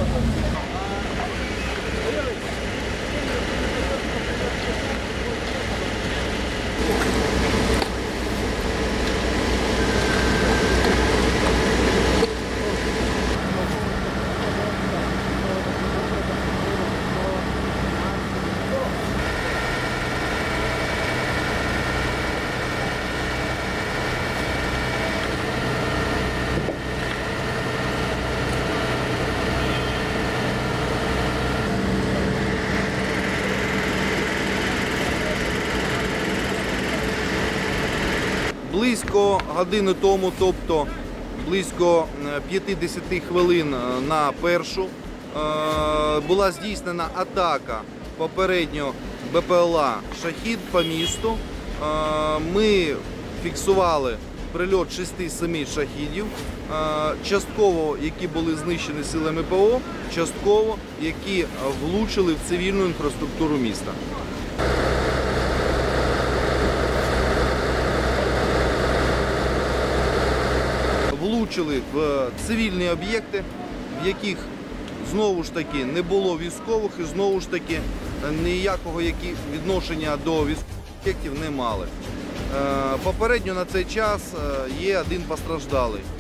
Близько години тому, тобто близько 50 хвилин на першу, була здійснена атака попередньо БПЛА «Шахід» по місту. Ми фіксували прильот 6-7 шахідів, частково які були знищені силами ПВО, частково які влучили в цивільну інфраструктуру міста. Влучили в цивільні об'єкти, в яких знову ж таки не було військових і знову ж таки ніякого відношення до військових об'єктів не мали. Попередньо на цей час є один постраждалий.